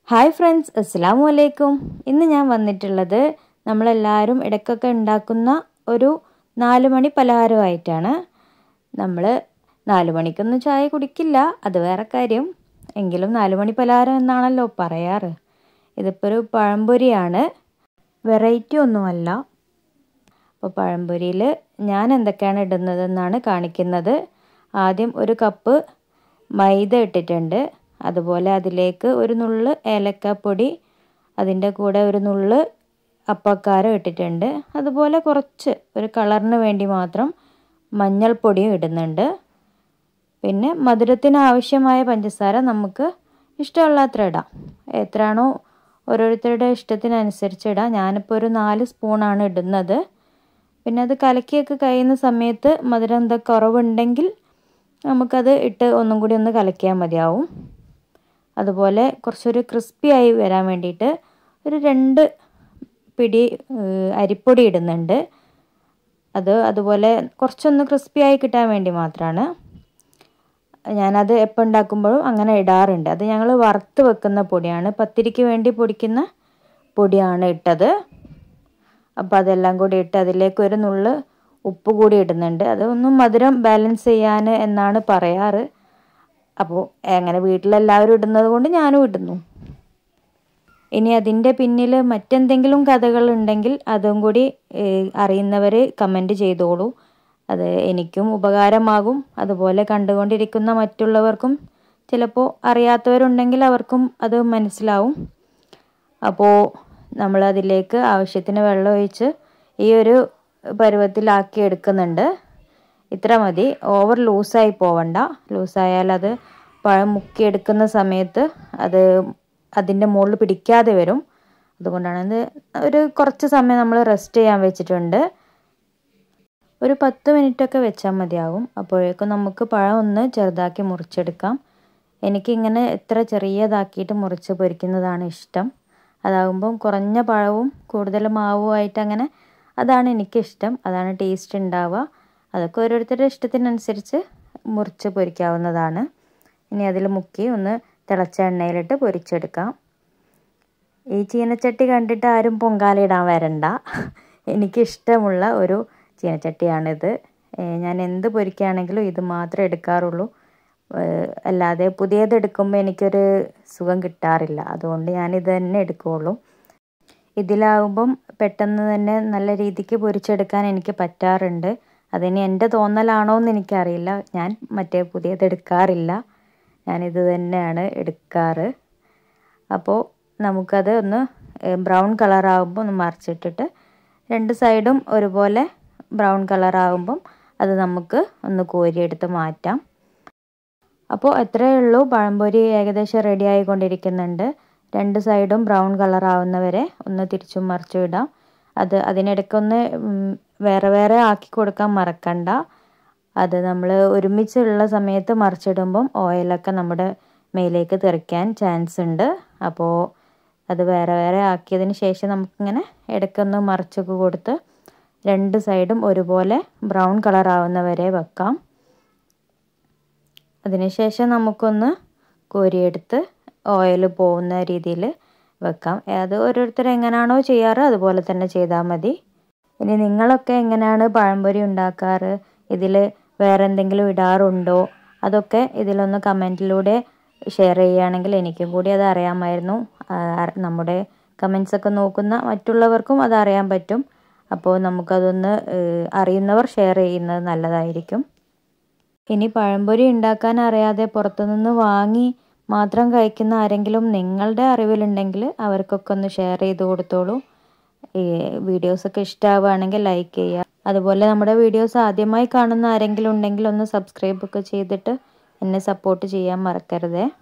Hi friends, അസ്സലാമു അലൈക്കും. ഇന്ന് ഞാൻ വന്നിട്ടുള്ളത് നമ്മളെല്ലാവരും ഇടയ്ക്കൊക്കെ ഉണ്ടാക്കുന്ന ഒരു 4 മണി പലഹാരമായിട്ടാണ്. നമ്മൾ 4 മണിക്കൊന്നും ചായ കുടിക്കില്ല, അത് വേറെ കാര്യം. എങ്കിലും 4 മണി പലഹാരം എന്നാണല്ലോ പറയാറ്. ഇതിപ്പോൾ ഒരു പഴംപൊരിയാണ്, വെറൈറ്റി ഒന്നുമല്ല. അപ്പോൾ പഴംപൊരിയിൽ ഞാൻ എന്തൊക്കെയാണ് ഇടുന്നതെന്നാണ് കാണിക്കുന്നത്. ആദ്യം ഒരു കപ്പ് മൈദ ഇട്ടിട്ടുണ്ട്. അതുപോലെ അതിലേക്ക് ഒരു നുള്ള് ഏലക്കാപ്പൊടി, അതിൻ്റെ കൂടെ ഒരു നുള്ള് അപ്പക്കാരം ഇട്ടിട്ടുണ്ട്. അതുപോലെ കുറച്ച് ഒരു കളറിന് വേണ്ടി മാത്രം മഞ്ഞൾപ്പൊടിയും ഇടുന്നുണ്ട്. പിന്നെ മധുരത്തിന് ആവശ്യമായ പഞ്ചസാര നമുക്ക് ഇഷ്ടമുള്ള അത്ര ഇടാം. എത്രയാണോ ഓരോരുത്തരുടെ ഇഷ്ടത്തിനനുസരിച്ച് ഇടാം. ഞാനിപ്പോൾ ഒരു 4 സ്പൂണാണ് ഇടുന്നത്. പിന്നെ അത് കലക്കിയൊക്കെ കഴിയുന്ന സമയത്ത് മധുരം എന്താ കുറവുണ്ടെങ്കിൽ നമുക്കത് ഇട്ട് ഒന്നും കൂടി ഒന്ന് കലക്കിയാൽ മതിയാവും. അതുപോലെ കുറച്ചൊരു ക്രിസ്പി ആയി വരാൻ വേണ്ടിയിട്ട് ഒരു 2 പിടി അരിപ്പൊടി ഇടുന്നുണ്ട്. അതുപോലെ കുറച്ചൊന്ന് ക്രിസ്പി ആയി കിട്ടാൻ വേണ്ടി മാത്രമാണ്. ഞാനത് എപ്പോൾ ഉണ്ടാക്കുമ്പോഴും അങ്ങനെ ഇടാറുണ്ട്. അത് ഞങ്ങൾ വറുത്ത് വെക്കുന്ന പൊടിയാണ്, പത്തിരിക്ക് വേണ്ടി പൊടിക്കുന്ന പൊടിയാണ് ഇട്ടത്. അപ്പോൾ അതെല്ലാം കൂടി ഇട്ട് അതിലേക്ക് ഒരു നുള്ള് ഉപ്പ് കൂടി ഇടുന്നുണ്ട്. അതൊന്നും മധുരം ബാലൻസ് ചെയ്യാൻ എന്നാണ് പറയാറ്. അപ്പോൾ അങ്ങനെ വീട്ടിലെല്ലാവരും ഇടുന്നത് കൊണ്ട് ഞാനും ഇടുന്നു. ഇനി അതിൻ്റെ പിന്നിൽ മറ്റെന്തെങ്കിലും കഥകളുണ്ടെങ്കിൽ അതും കൂടി അറിയുന്നവർ കമൻറ്റ് ചെയ്തോളൂ. അത് എനിക്കും ഉപകാരമാകും. അതുപോലെ കണ്ടുകൊണ്ടിരിക്കുന്ന മറ്റുള്ളവർക്കും ചിലപ്പോൾ അറിയാത്തവരുണ്ടെങ്കിൽ അവർക്കും അത് മനസ്സിലാവും. അപ്പോൾ നമ്മളതിലേക്ക് ആവശ്യത്തിന് വെള്ളം ഒഴിച്ച് ഈ ഒരു പരുവത്തിലാക്കി എടുക്കുന്നുണ്ട്. ഇത്ര മതി, ഓവർ ലൂസായി പോവണ്ട. ലൂസായാൽ അത് പഴം മുക്കിയെടുക്കുന്ന സമയത്ത് അതിൻ്റെ മുകളിൽ പിടിക്കാതെ വരും. അതുകൊണ്ടാണ് ഇത് കുറച്ച് സമയം നമ്മൾ റെസ്റ്റ് ചെയ്യാൻ വെച്ചിട്ടുണ്ട്. ഒരു 10 മിനിറ്റൊക്കെ വെച്ചാൽ മതിയാവും. അപ്പോഴേക്കും നമുക്ക് പഴം ഒന്ന് ചെറുതാക്കി മുറിച്ചെടുക്കാം. എനിക്കിങ്ങനെ എത്ര ചെറിയതാക്കിയിട്ട് മുറിച്ച് പൊരിക്കുന്നതാണ് ഇഷ്ടം. അതാകുമ്പം കുറഞ്ഞ പഴവും കൂടുതൽ മാവുമായിട്ട് അങ്ങനെ, അതാണ് എനിക്കിഷ്ടം. അതാണ് ടേസ്റ്റ് ഉണ്ടാവുക. അതൊക്കെ ഓരോരുത്തരുടെ ഇഷ്ടത്തിനനുസരിച്ച് മുറിച്ച് പൊരിക്കാവുന്നതാണ്. ഇനി അതിൽ മുക്കി ഒന്ന് തിളച്ച എണ്ണയിലിട്ട് പൊരിച്ചെടുക്കാം. ഈ ചീനച്ചട്ടി കണ്ടിട്ട് ആരും പൊങ്കാലയിടാൻ വരണ്ട. എനിക്കിഷ്ടമുള്ള ഒരു ചീനച്ചട്ടിയാണിത്. ഞാൻ എന്ത് പൊരിക്കുകയാണെങ്കിലും ഇത് മാത്രമേ എടുക്കാറുള്ളൂ. അല്ലാതെ പുതിയത് എടുക്കുമ്പോൾ എനിക്കൊരു സുഖം കിട്ടാറില്ല. അതുകൊണ്ട് ഞാനിത് തന്നെ എടുക്കുകയുള്ളൂ. ഇതിലാകുമ്പം പെട്ടെന്ന് തന്നെ നല്ല രീതിക്ക് പൊരിച്ചെടുക്കാൻ എനിക്ക് പറ്റാറുണ്ട്. അതിന് എൻ്റെ തോന്നലാണോ എന്ന് എനിക്കറിയില്ല. ഞാൻ മറ്റേ പുതിയത് എടുക്കാറില്ല, ഞാനിത് തന്നെയാണ് എടുക്കാറ്. അപ്പോൾ നമുക്കത് ഒന്ന് ബ്രൗൺ കളറാകുമ്പോൾ ഒന്ന് മറിച്ചിട്ടിട്ട് 2 സൈഡും ഒരുപോലെ ബ്രൗൺ കളറാകുമ്പം അത് നമുക്ക് ഒന്ന് കോരിയെടുത്ത് മാറ്റാം. അപ്പോൾ എത്രയേ ഉള്ളൂ, പഴംപൊരി ഏകദേശം റെഡി ആയിക്കൊണ്ടിരിക്കുന്നുണ്ട്. 2 സൈഡും ബ്രൗൺ കളറാവുന്നവരെ ഒന്ന് തിരിച്ചും മറിച്ചും ഇടാം. അതിനിടയ്ക്കൊന്ന് വേറെ വേറെ ആക്കി കൊടുക്കാൻ മറക്കണ്ട. അത് നമ്മൾ ഒരുമിച്ചുള്ള സമയത്ത് മറിച്ചിടുമ്പം ഓയിലൊക്കെ നമ്മുടെ മേലേക്ക് തെറിക്കാൻ ചാൻസ് ഉണ്ട്. അപ്പോൾ അത് വേറെ വേറെ ആക്കിയതിന് ശേഷം നമുക്കിങ്ങനെ ഇടയ്ക്കൊന്ന് മറിച്ചൊക്കെ കൊടുത്ത് 2 സൈഡും ഒരുപോലെ ബ്രൗൺ കളറാവുന്നവരെ വെക്കാം. അതിനുശേഷം നമുക്കൊന്ന് കോരിയെടുത്ത് ഓയിൽ പോകുന്ന രീതിയിൽ വെക്കാം. അത് ഓരോരുത്തർ എങ്ങനെയാണോ ചെയ്യാറ് അതുപോലെ തന്നെ ചെയ്താൽ മതി. ഇനി നിങ്ങളൊക്കെ എങ്ങനെയാണ് പഴംപൊരി ഉണ്ടാക്കാറ്? ഇതിൽ വേറെ എന്തെങ്കിലും ഇടാറുണ്ടോ? അതൊക്കെ ഇതിലൊന്ന് കമൻറ്റിലൂടെ ഷെയർ ചെയ്യുകയാണെങ്കിൽ എനിക്കും കൂടി അത് അറിയാമായിരുന്നു. നമ്മുടെ കമൻസൊക്കെ നോക്കുന്ന മറ്റുള്ളവർക്കും അത് അറിയാൻ പറ്റും. അപ്പോൾ നമുക്കതൊന്ന് അറിയുന്നവർ ഷെയർ ചെയ്യുന്നത് നല്ലതായിരിക്കും. ഇനി പഴംപൊരി ഉണ്ടാക്കാൻ അറിയാതെ പുറത്തുനിന്ന് വാങ്ങി മാത്രം കഴിക്കുന്ന ആരെങ്കിലും നിങ്ങളുടെ അറിവിലുണ്ടെങ്കിൽ അവർക്കൊക്കെ ഒന്ന് ഷെയർ ചെയ്ത് കൊടുത്തോളൂ. ഈ വീഡിയോസൊക്കെ ഇഷ്ടമാവുകയാണെങ്കിൽ ലൈക്ക് ചെയ്യുക. അതുപോലെ നമ്മുടെ വീഡിയോസ് ആദ്യമായി കാണുന്ന ആരെങ്കിലും ഉണ്ടെങ്കിൽ ഒന്ന് സബ്സ്ക്രൈബ് ഒക്കെ ചെയ്തിട്ട് എന്നെ സപ്പോർട്ട് ചെയ്യാൻ മറക്കരുതേ.